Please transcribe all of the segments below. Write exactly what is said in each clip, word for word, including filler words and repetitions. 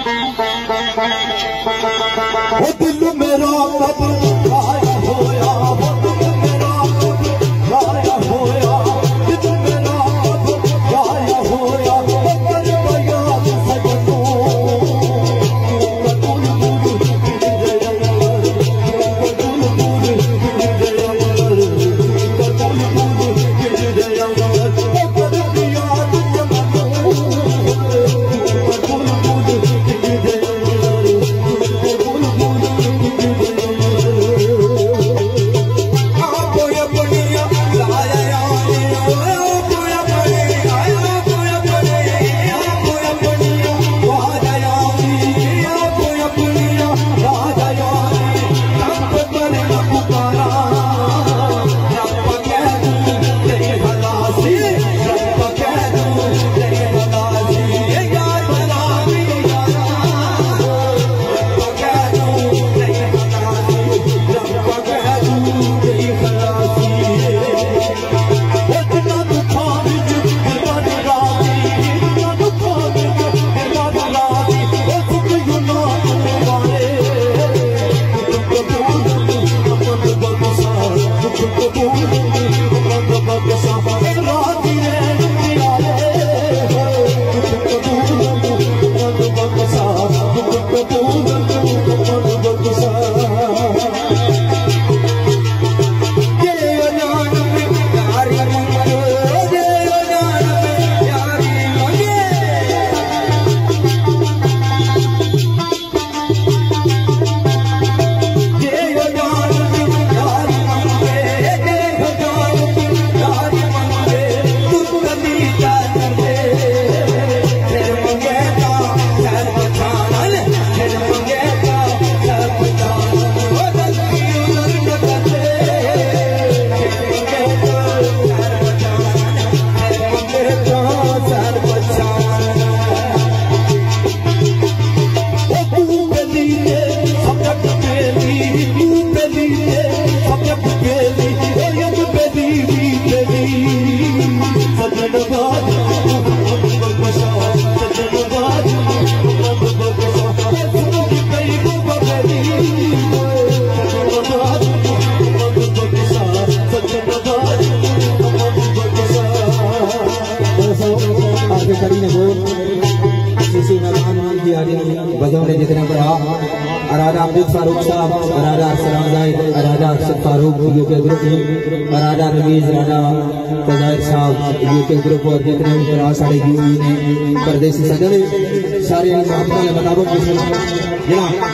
वो दिल मेरा कब आया होया, वो दिल मेरा कब आया होया, दिल मेरा कब आया होया, कर बया सजनो जितने बड़ा राजा अब्दुल फारूक साहब, राजा अरसलान जाहिद, राजा अरशद फारूक यूके ग्रुप, राजा रवीज, राजा फजाइल साहब यूके ग्रुप और जितने भी बड़ा साढ़े यूवी ने परदेसी सजने सारे अपने मुताबिक जना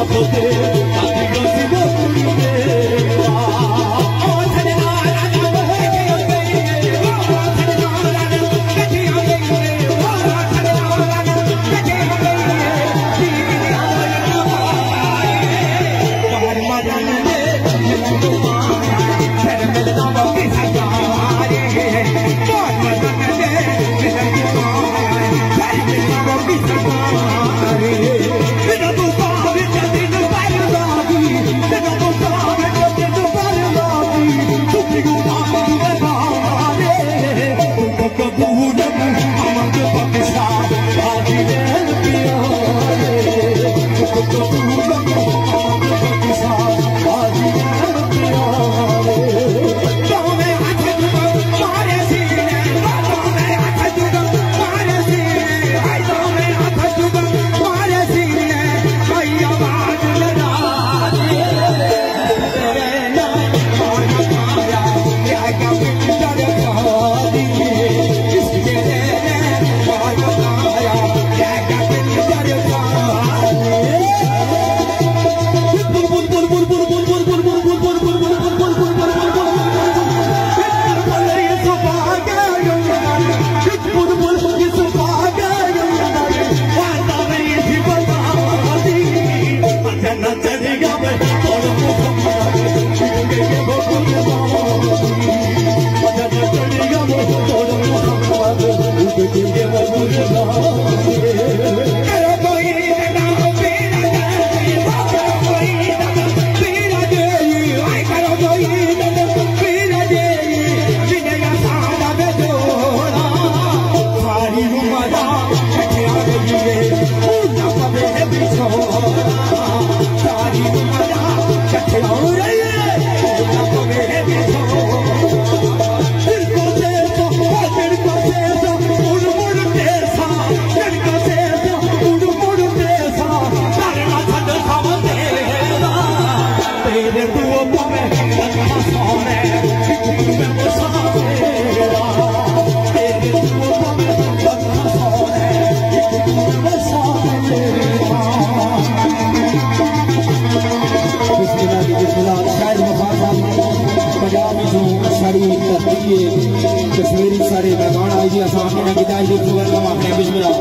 कश्मीरी सारे मेहमान आई जी आसान ने गिदाई दी वेलकम आपने बिस्मिल्लाह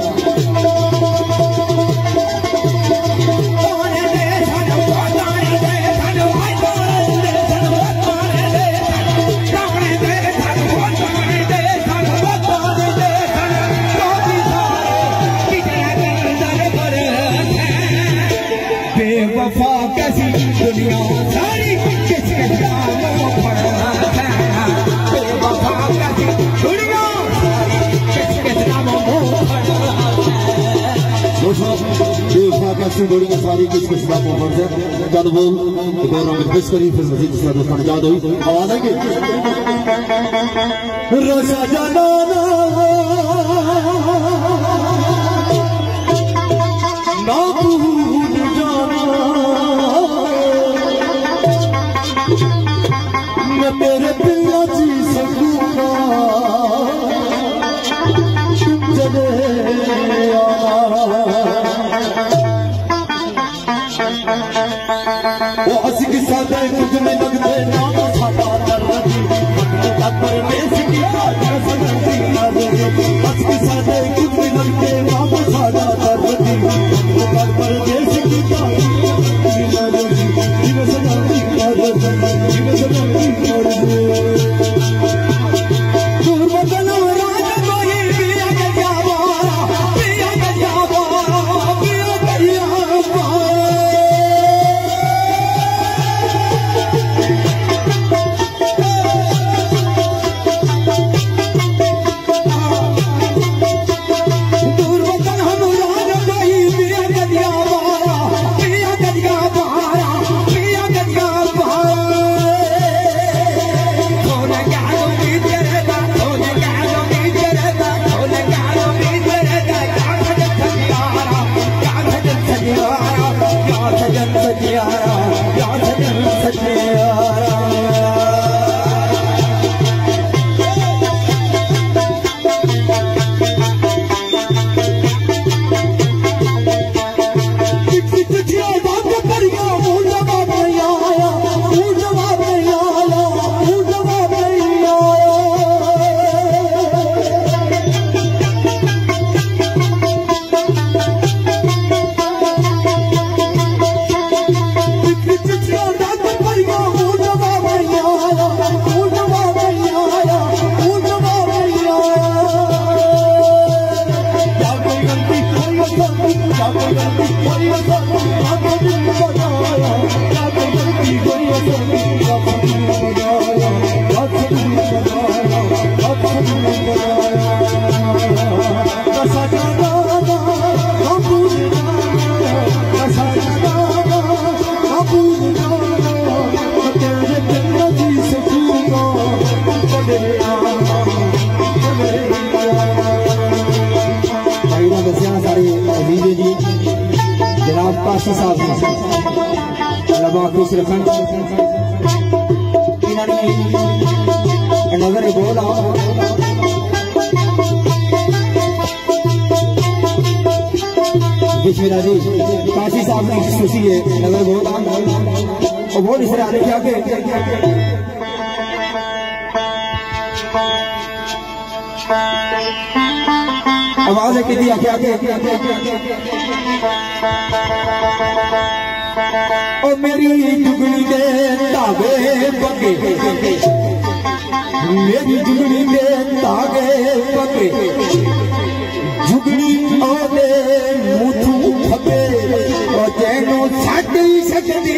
बेवफा कैसी दुनिया सारी किसके नाम पर बेवफा कैसी दुनिया किसके नाम पर बेवफा कैसी दुनिया सारी किसके नाम पर है जब बोल गौरव में पेश करी फिर मजीद इसका दोस्तों ने याद हुई आवाज है कि रजा जाना ना भूल जाना मैं तेरे बिना जी सकूंगा चले आना वो हंसी के साथ कुछ में लगते नाम सादा दर्दी पर देश की आजा सनती हंसी के साथ कुछ में लगते नाम सादा दर्दी पर देश की काशी साहब अल्लाह खुश रखन इन्होंने नजर बोला बिस्मिल्लाह जी काशी साहब की खुशी है नजर बोला और बहुत इस तरह क्या के आवाज है कितनी आके आके ओ मेरी जुगनी दे धागे पके मेरी जुगनी दे धागे पके जुगनी ओदे मुठू खपे ओ जैनो छड़ सकदी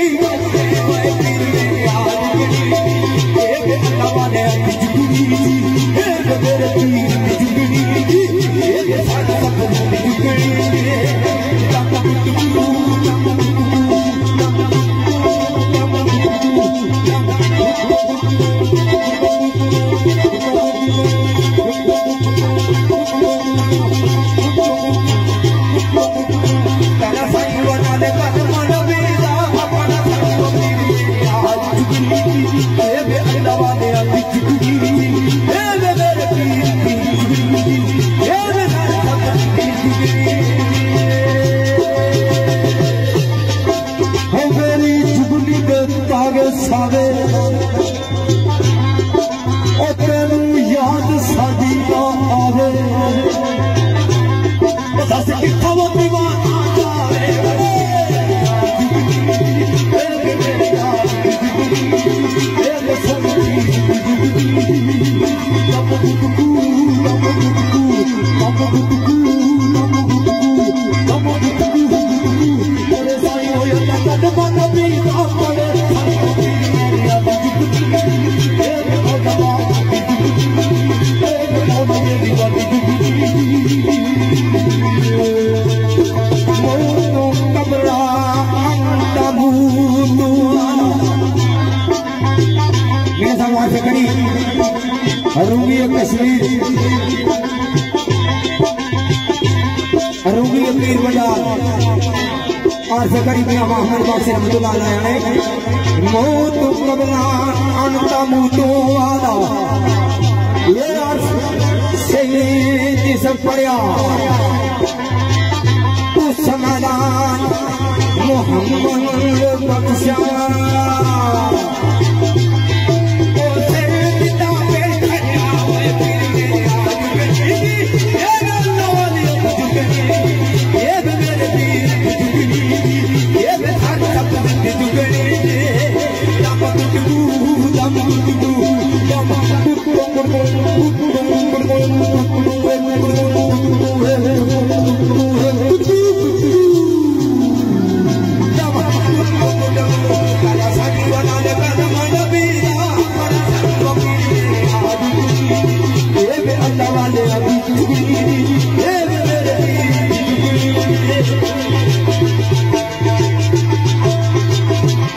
सावे ओ तेनू याद साडी ना आवे दस किथा वो दीवाना जावे रूंगी कश्मीर रूंगी पीर बाजार और सकरी मियां मोहम्मद बख्श रहमतुल्लाह अलैह मौत कबला अनता मुतो वाला ये अर्श शहीद सब पढ़िया उस समाधान मोहम्मद बख्शा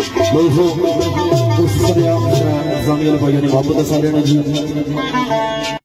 भाइयों ने मोहब्बत सारे ने जी